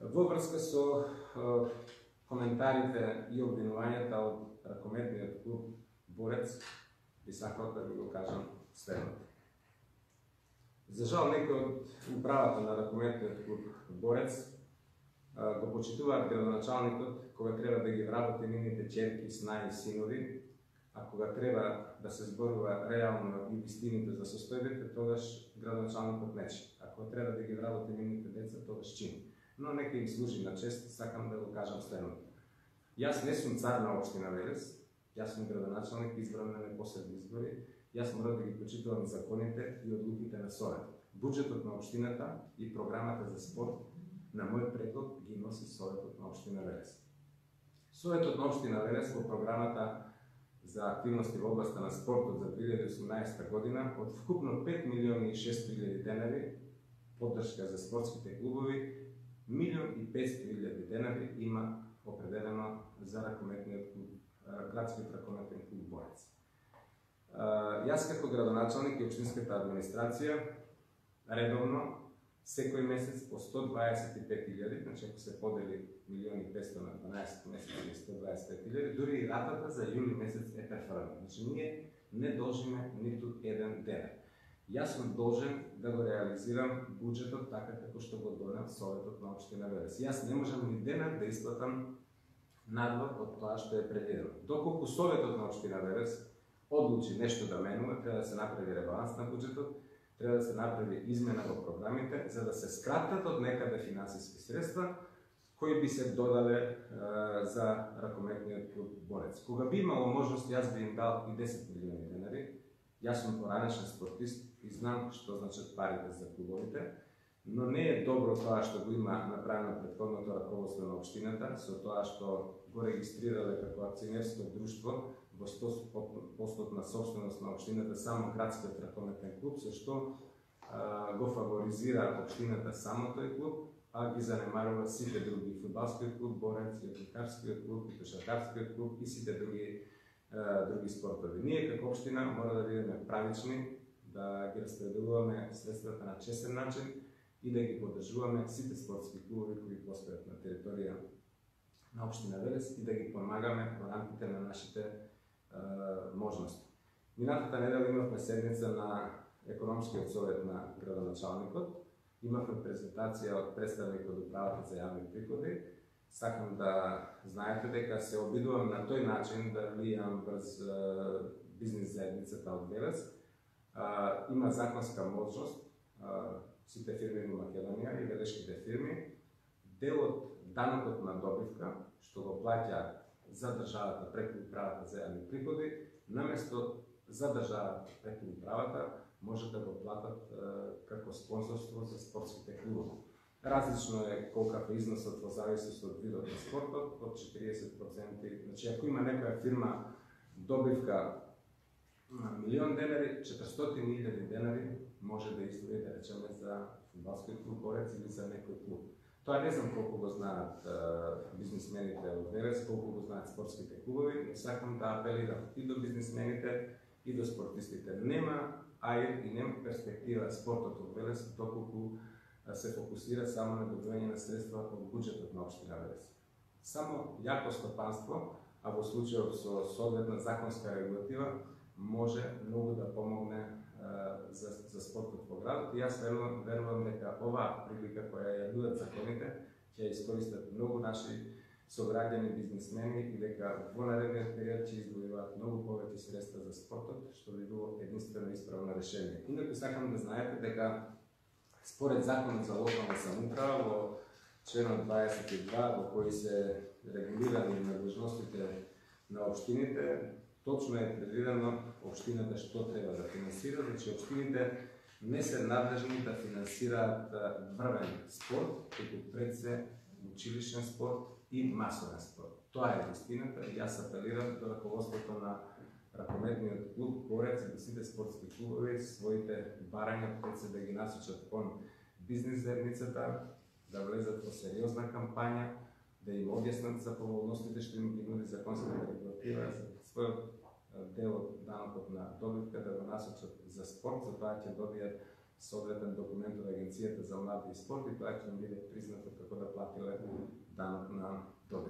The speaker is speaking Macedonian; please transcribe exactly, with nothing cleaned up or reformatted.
Во врска со е, коментарите и обвинувањата од ракометниот клуб Борец, би сакал да ви го кажам следното. За жал, некои од управата на ракометниот клуб Борец е, го почитуваат градоначалникот кога треба да ги вработи нивните черки, снаи и синови, а кога треба да се зборува реално и вистините за состојбите, тогаш градоначалникот нечи. А кога треба да ги вработи нивните деца, тогаш чини. Но нека им служи на чест, сакам да го кажам следното. Јас не сум цар на општина Велес, јас сум градоначалник избран на непосредни избори, јас мора да ги почитувам законите и одлуките на Совет. Буџетот на општината и програмата за спорт на мој предлог ги носи Советот на општина Велес. Советот на општина Велес во програмата за активности во областа на спортот за две илјади и осумнаесета година од вкупно пет милиони и шест илјади денари поддршка за спортските клубови, милион и петстотини илјади денари има определено за ракометниот клуб, градскиот ракометен клуб Борец. Јас како градоначалник и општинската администрација редовно секој месец по сто дваесет и пет илјади, значи ако се подели милион и петстотини на дванаесет месеци или сто дваесет и пет илјади, дури и ратата за јули месец е префрлена. Значи ние не должиме ниту еден денар. Јас сум должен да го реализирам буџетот така како што го донел Советот на општина Велес. Јас не можам ни денар да исплатам надвор од тоа што е предвидено. Доколку Советот на општина Велес одлучи нешто да менува, треба да се направи ребаланс на буџетот, треба да се направи измена во програмите за да се скратат од некаде финансиски средства кои би се додале е, за ракометниот клуб Борец. Кога би имало можност, јас би им дал и десет милиони денари. Јас сум поранешен спортист и знам што значат парите за клубовите, но не е добро тоа што го има направено претходното раководство на општината, со тоа што го регистрирале како акционерско друштво во сто проценти на собственост на општината само градскиот ракометен клуб, со што а, го фаворизира општината само тој клуб, а ги занемарува сите други, фудбалскиот клуб Борец, и атлетикарскиот клуб, и кошаркарскиот клуб и сите други а, други спортови. Ние како општина мора да бидеме правични, да ги распределуваме средствата на честен начин и да ги поддржуваме сите спортски клубови кои постојат на територија на општина Велес и да ги помагаме во рамките на нашите е, можности. Минатата недела имавме седница на економскиот совет на градоначалникот. Имавме презентација од представник од управата за јавни приходи. Сакам да знаете дека се обидувам на тој начин да влијам врз е, бизнис заедницата од Велес. Uh, има законска можност uh, сите фирми во Македонија и велешките фирми дел од данокот на добивка што го плаќа за државата преку управата за јавни приходи, наместо за државата преку управата може да го платат uh, како спонсорство за спортските клубови. Различно е колкав е износот во зависност од видот на спортот, од четириесет проценти. Значи ако има некоја фирма добивка милион денари, четиристотини илјади денари може да издвои, да речеме, за фудбалскиот клуб Борец или за некој клуб. Тоа не знам колку го знаат е, бизнисмените од Велес, колку го знаат спортските клубови, но сакам да апелирам и до бизнисмените и до спортистите. Нема аир и нема перспектива спортот од Велес доколку се фокусира само на добивање на средства од буџетот на општина Велес. Само јако стопанство, а во случајот со соодветна законска регулатива, може многу да помогне uh, за, за спортот во градот. И јас верувам, верувам дека оваа прилика која ја нудат законите ќе ја искористат многу наши сограѓани бизнисмени и дека во наредниот период ќе издвојуваат многу повеќе средства за спортот, што би било единствено исправно решение. Инаку сакам да знаете дека според законот за локална самоуправа во членот дваесет и два во кој се регулирани надлежностите на општините, точно е предвидено општината што треба да финансира, значи општините не се надлежни да финансираат врвен спорт, туку пред се училишен спорт и масовен спорт. Тоа е вистината и јас апелирам до раководството на ракометниот клуб Борец и до сите спортски клубови своите барања пред се да ги насочат кон бизнис заедницата, да влезат во сериозна кампања, да им објаснат за поволностите што им ги нуди законската регулатива, за својот дел од данокот на добивка да го насочат за спорт, за тоа ќе добијат соодветен документ од Агенцијата за млади и спорт и тоа ќе им биде признато како да платиле данок на добит.